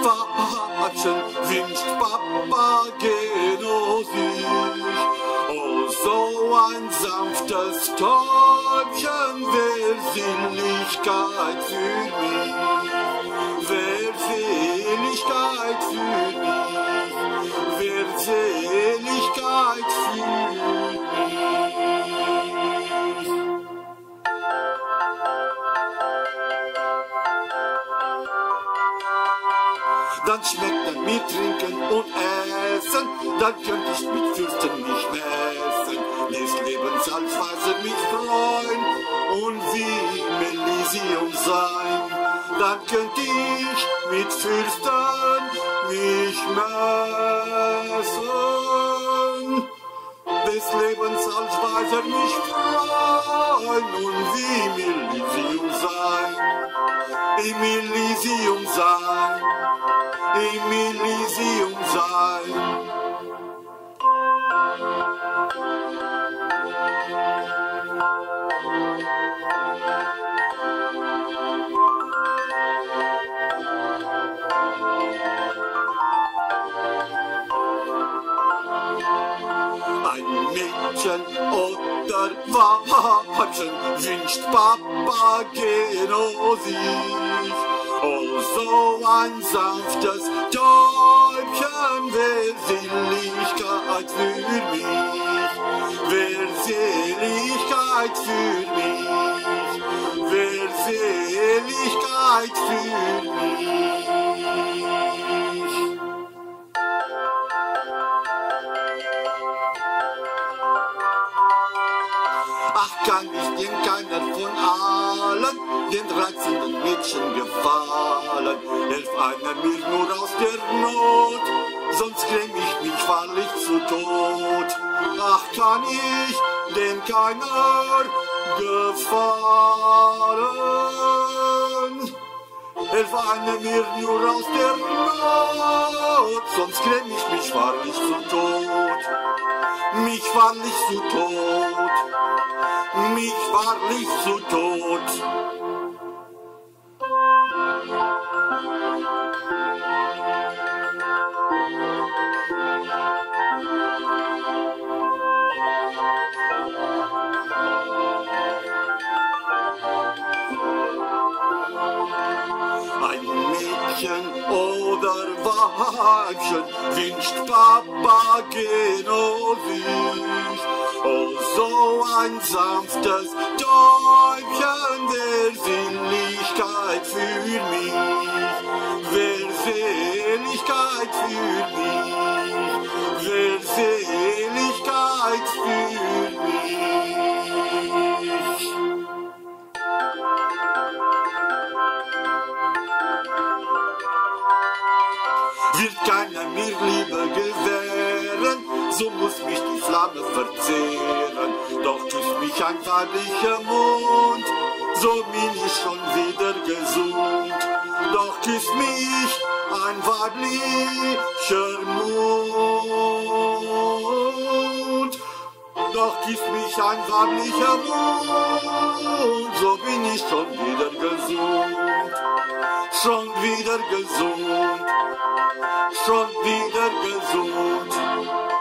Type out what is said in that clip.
Weibchen wünscht Papageno sich. Oh, so ein sanftes Täubchen, wär Seligkeit für mich, wär Seligkeit für mich, wär Seligkeit für mich. Dann schmeckt er mir trinken und essen, dann könnte ich mit Fürsten nicht messen, des Lebens als Weise mich freuen und wie im Elysium sein. Dann könnte ich mit Fürsten mich messen, des Lebens als Weise mich freuen und wie im Elysium sein, im Elysium sein, im Elysium sein. Ein Mädchen oder Weibchen wünscht Papageno sich. Oh, so ein sanftes Täubchen, wär Seligkeit für mich, wär Seligkeit für mich, wär Seligkeit für mich. Ach, kann ich denn keiner von allen den reizenden Mädchen gefallen? Helf einer mir nur aus der Not, sonst gräm ich mich wahrlich zu Tod. Ach, kann ich denn keiner gefallen? Helf einer mir nur aus der Not, sonst gräm ich mich wahrlich zu Tod. Mich wahrlich zu Tod, mich wahrlich zu Tod. Ein Mädchen oder Weibchen wünscht Papageno sich. Oh, so ein sanftes Täubchen, wär Seligkeit für mich, wär Seligkeit für mich, wär Seligkeit für mich. Wird keiner mir Liebe gewähren, so muss mich die Flamme verzehren. Doch küsst mich ein weiblicher Mund, so bin ich schon wieder gesund. Doch küsst mich ein weiblicher Mund, doch küsst mich ein weiblicher Mund, so bin ich schon wieder gesund, schon wieder gesund, schon wieder gesund.